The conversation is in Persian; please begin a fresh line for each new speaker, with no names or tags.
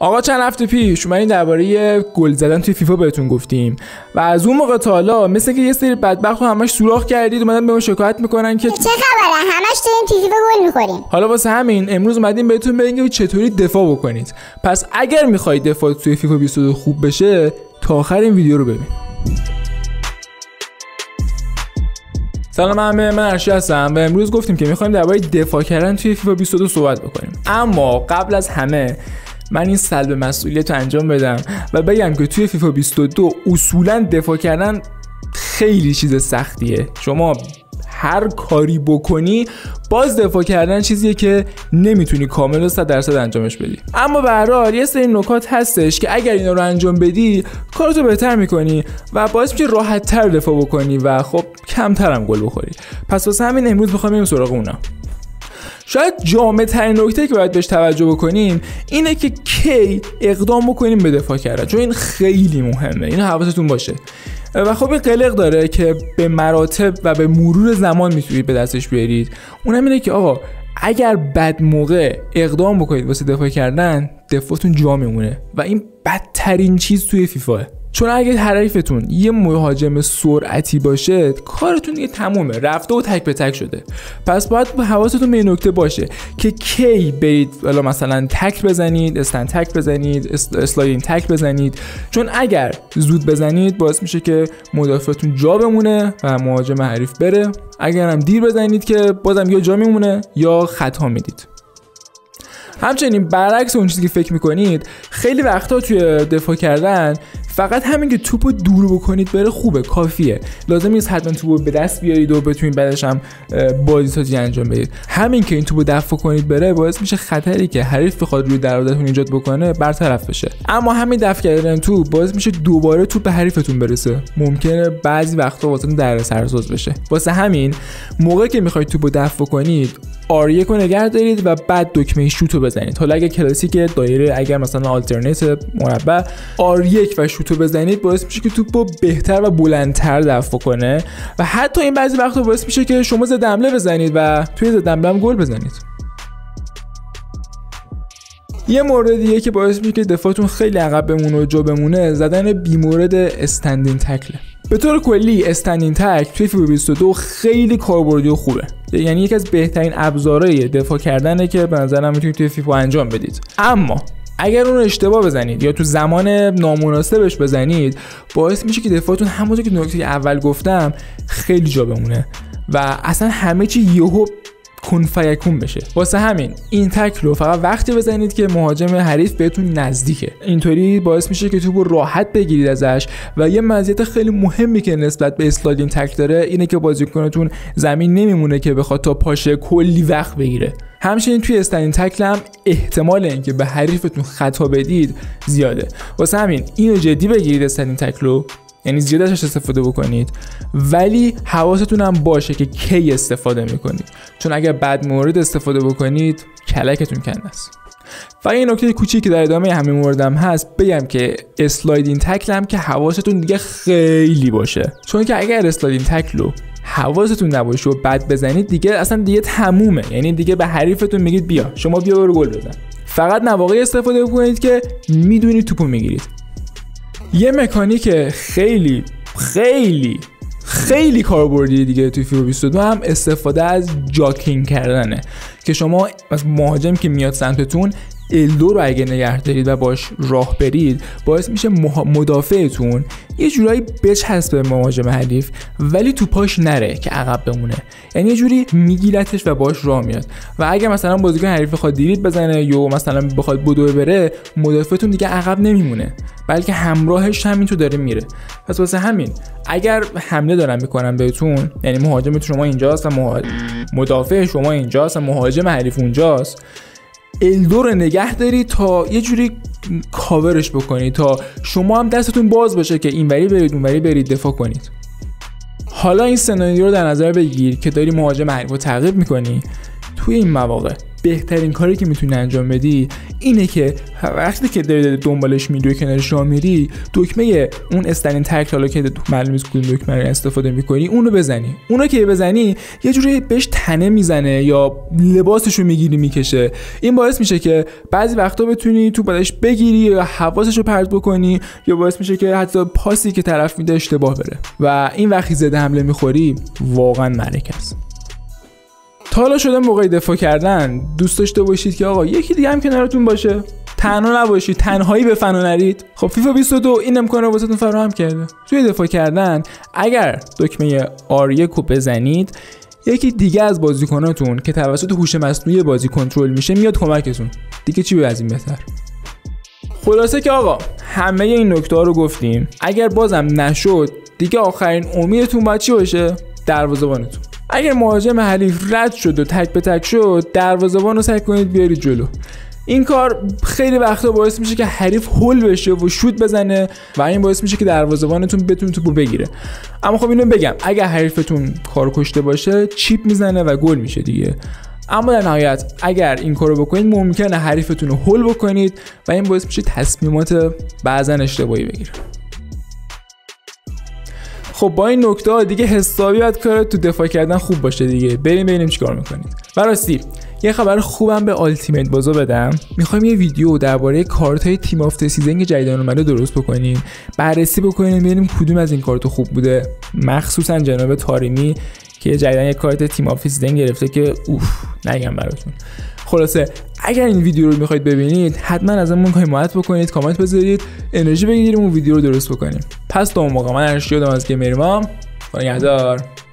آقا چند هفته پیش اومدیم درباره گل زدن توی فیفا بهتون گفتیم و از اون موقع تا حالا مثل که یه سری بدبخت رو همش سوراخ کردید اومدن به ما شکایت میکنن که
چه خبره همش داریم توی فیفا گل میخوریم.
حالا واسه همین امروز اومدیم بهتون بگیم چطوری دفاع بکنید. پس اگر میخواید دفاع توی فیفا 22 خوب بشه تا آخر این ویدیو رو ببین. سلام من ارشی هستم و امروز گفتیم که میخوایم درباره دفاع کردن توی فیفا 22 صحبت بکنیم. اما قبل از همه من این سلب مسئولیت رو انجام بدم و بگم که توی فیفا 22 اصولا دفاع کردن خیلی چیز سختیه. شما هر کاری بکنی باز دفاع کردن چیزیه که نمیتونی کامل و 100% انجامش بدی. اما به هر حال یه سری نکات هستش که اگر اینا رو انجام بدی کارتو بهتر میکنی و باعث میشه راحت‌تر دفاع بکنی و خب کمتر هم گل بخوری. پس واسه همین امروز میخوام بریم سراغ اونا. شاید جامع‌ترین نکته که باید بهش توجه بکنیم اینه که کی اقدام بکنیم به دفاع کردن، چون این خیلی مهمه. اینو حواستون باشه. و خب این قلق داره که به مراتب و به مرور زمان میتونید به دستش بیارید. اونم اینه که آقا اگر بد موقع اقدام بکنید واسه دفاع کردن دفاعتون جا میمونه و این بدترین چیز توی فیفاه. چون اگه حریفتون یه مهاجم سرعتی باشه کارتون دیگه تمومه، رفته و تک به تک شده. پس باید حواستون به این نکته باشه که کی برید مثلا تک بزنید، استن تک بزنید، اسلاید تک بزنید، چون اگر زود بزنید باعث میشه که مدافعتون جا بمونه و مهاجم حریف بره. اگر هم دیر بزنید که بازم یا جا میمونه یا خطا میدید. همچنین برعکس اون چیزی که فکر میکنید خیلی وقتا توی دفاع کردن فقط همین که توپو دور بکنید بره خوبه، کافیه. لازم نیست حتما توپو به دست بیارید و بتونید بعدش هم بازیسازی انجام بدید. همین که این توپو دفع کنید بره باعث میشه خطری که حریف بخواد روی دروازه‌تون ایجاد بکنه برطرف بشه. اما همین دفع کردن توپ باعث میشه دوباره توپ به حریفتون برسه. ممکنه بعضی وقتا واسهتون دردسرساز بشه. واسه همین موقعی که میخواید توپو دفع کنید R1 رو نگه دارید و بعد دکمه شوت رو بزنید. حالا اگه کلاسیک دایره، اگر مثلا آلترنیت مربع، R1 و شوت رو بزنید باعث میشه که توپو بهتر و بلندتر دفع کنه و حتی این بعضی وقتا باعث میشه که شما ضد حمله بزنید و توی ضد حمله هم گل بزنید. یه مورد دیگه که باعث میشه که دفاعتون خیلی عقب بمونه و جا بمونه زدن بیمورد استندینگ تکل. به طور کلی استندینگ تکل توی فیفا 22 خیلی کاربردی و خوبه. یعنی یکی از بهترین ابزارهای دفاع کردنه که به نظرم میتونید توی فیفا انجام بدید. اما اگر اون رو اشتباه بزنید یا تو زمان نامناسبش بزنید باعث میشه که دفاعتون همونطور که نکته اول گفتم خیلی جا بمونه و اصلا همه چی یهو کن فیکون بشه. واسه همین این تکل رو فقط وقتی بزنید که مهاجم حریف بهتون نزدیکه. اینطوری باعث میشه که توپ رو راحت بگیرید ازش و یه مزیت خیلی مهمی که نسبت به اسلایدینگ تکل داره اینه که بازیکنتون زمین نمیمونه که بخواد تا پاشه کلی وقت بگیره. همچنین توی استندینگ تکل هم احتمال اینکه به حریفتون خطا بدید زیاده. واسه همین اینو جدی بگیرید استندینگ تکل رو، یعنی زیاد ازش استفاده بکنید، ولی حواستون هم باشه که کی استفاده میکنید، چون اگر بد مورد استفاده بکنید کلکتون کنده است. و این نکته کوچیکی که در ادامه همین موردم هست بگم که اسلایدینگ تکل هم که حواستون دیگه خیلی باشه، چون که اگر اسلایدینگ تکل رو حواستون نباشه و بد بزنید دیگه اصلا دیگه تمومه. یعنی دیگه به حریفتون میگید بیا شما بیا برو گل بزن. فقط مواقعی استفاده بکنید که میدونید توپو میگیرید. یه مکانیک خیلی خیلی خیلی کاربردی دیگه توی فیفا 22 هم استفاده از جاکینگ کردنه که شما از مهاجم که میاد سمتتون L2 رو اگه نگه دارید و باش راه برید باعث میشه مدافعتون یه جورایی بچسبه به مهاجم حریف ولی تو پاش نره که عقب بمونه. یعنی یه جوری میگیرتش و باش راه میاد و اگه مثلا بازیکن حریف بخواد دیریت بزنه یا مثلا بخواد بدوه بره مدافعتون دیگه عقب نمیمونه بلکه همراهش همینطور داره میره. پس واسه همین اگر حمله دارن میکنن بهتون، یعنی مهاجم شما اینجاست و مدافع شما اینجاست و مهاجم حریف اونجاست، L2 رو نگه دارید تا یه جوری کاورش بکنید تا شما هم دستتون باز باشه که اینوری برید اونوری برید دفاع کنید. حالا این سناریو رو در نظر بگیر که داری مهاجم حریف رو تعقیب میکنی. توی این مواقع بهترین کاری که میتونی انجام بدی اینه که وقتی که داری دنبالش میری و کنارش راه میری، دکمه اون استنین تک، حالا که معلومه از کدوم دکمه رو استفاده میکنی، اونو بزنی. اونو که بزنی یه جوری بهش تنه میزنه یا لباسشو میگیری میکشه. این باعث میشه که بعضی وقتا بتونی تو بدش بگیری یا حواسشو پرت بکنی، یا باعث میشه که حتی پاسی که طرف میده اشتباه بره و این وقتی زده حمله میخوری واقعا معرکه است. تا حالا شده موقع دفاع کردن دوست داشته باشید که آقا یکی دیگه هم کنارتون باشه، تنها نباشید، تنهایی به فنا نرید؟ خب فیفا 22 این امکان رو واسهتون فراهم کرده. توی دفاع کردن اگر دکمه R1 رو بزنید، یکی دیگه از بازیکناتون که توسط هوش مصنوعی بازی کنترل میشه میاد کمکتون. دیگه چی از این بهتر؟ خلاصه که آقا همه این نکته‌ها رو گفتیم. اگر بازم نشد، دیگه آخرین امیدتون باید چی باشه؟ دروازه‌بانتون. اگر مهاجم حریف رد شد و تک به تک شد، دروازه‌بان رو سعی کنید بیارید جلو. این کار خیلی وقتا باعث میشه که حریف هول بشه و شوت بزنه و این باعث میشه که دروازه‌بانتون بتونه توپو بگیره. اما خب اینو بگم، اگر حریفتون کار کشته باشه چیپ میزنه و گل میشه دیگه. اما در نهایت اگر این کارو بکنید ممکنه حریفتون رو هول بکنید و این باعث میشه تصمیمات بعضا اشتباهی بگیره. خب با این نکته دیگه حسابی باید کار تو دفاع کردن خوب باشه دیگه. بریم ببینیم چیکار میکنید. راستی یه خبر خوبم به التیمیت بازا بدم. میخوایم یه ویدیو درباره کارت‌های تیم آف سیزن که جدیدن اومده درست بکنیم، بررسی بکنیم ببینیم کدوم از این کارت خوب بوده، مخصوصا جناب طارمی که جدیدن یه کارت تیم آف سیزن گرفته که نگم براتون. خلاصه اگر این ویدیو رو میخواید ببینید حتما ازمون حمایت بکنید، کامنت بذارید، انرژی بگیریم اون ویدیو رو درست بکنیم. پس تا اون موقع من ارشد از گیمر مام. خدا نگهدار.